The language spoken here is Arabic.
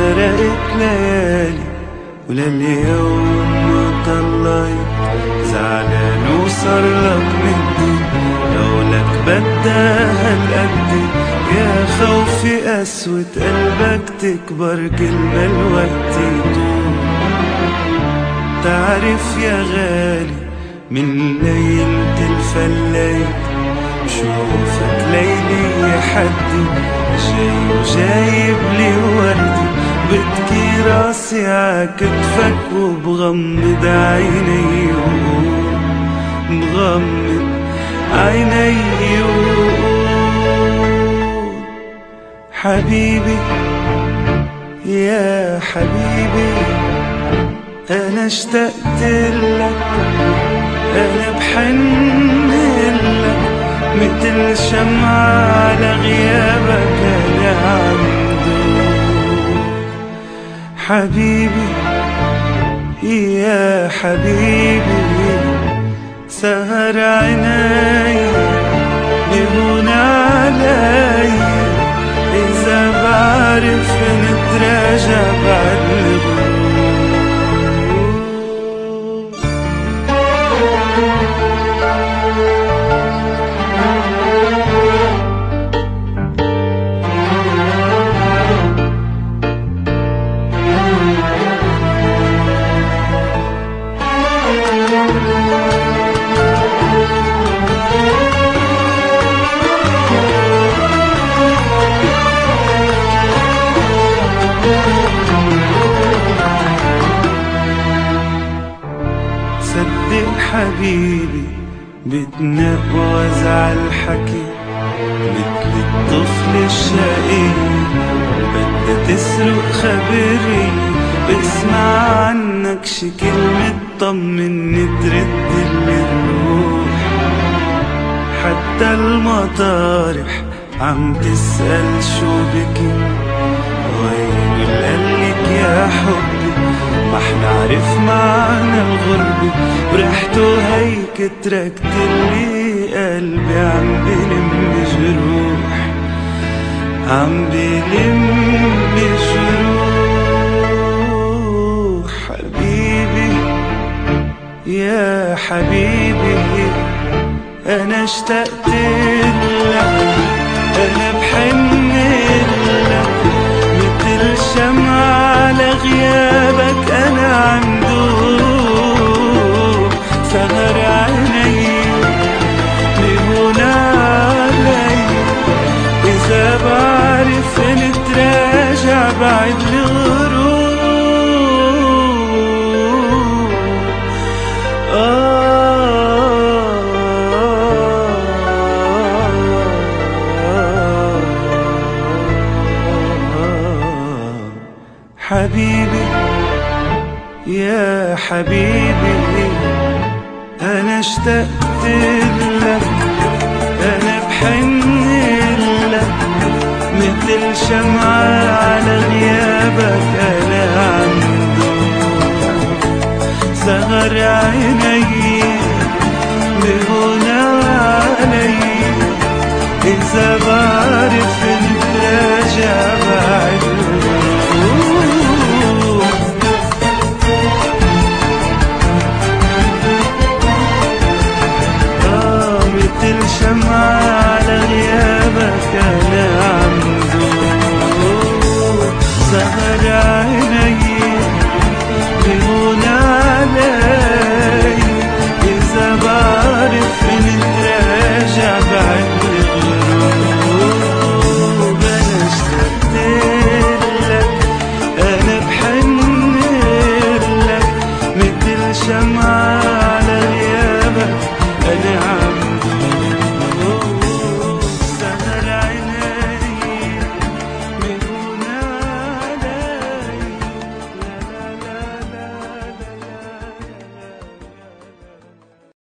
سرقت ليالي ولليوم ما طلعت، زعلان وصار لك مني لولك بدها هالقد، يا خوفي قسوة قلبك تكبر كل ما الوقت يطول. تعرف يا غالي من ليلة الفليت بشوفك ليلي يا حدي، جاي وجايب لي وردي، ببكي راسي عكتفك وبغمض عيني بغمض عيني حبيبي يا حبيبي أنا اشتقت لك، أنا بحن لك مثل شمعة على غيابك أنا عم دوب. حبيبي يا حبيبي سهر عيني بهون علي، إذا بعرف نتراجع بعد الغروب. صدق حبيبي بتنقوز عالحكي مثل الطفل الشقي، بدها تسرق خبري بسمع عنك شي كلمة طمني ترد الروح. حتى المطارح عم تسأل شو بكي، وين قالك يا حبي ما حنعرف معنى الغربة، وريحته هيك تركتلي قلبي عم بلم جروح، عم بلم جروح. حبيبي يا حبيبي أنا اشتقت لك، أنا بحن لك مثل شمعة على غيابك أنا عم دوب. سهر عيني لهون علي، إذا بعرف نتراجع بعد الغروب. حبيبي يا حبيبي أنا اشتقت لك، أنا بحن لك مثل شمعة على غيابك أنا عم دوب. سهر عيني لهون علي، إذا بعرف نتراجع بعد مثل شمعة على غيابك أنا عم دوب. سهر عيني لهون علي، إذا بعرف نتراجع بعد الغروب. أنا اشتقت لك، أنا بحن لك مثل شمعة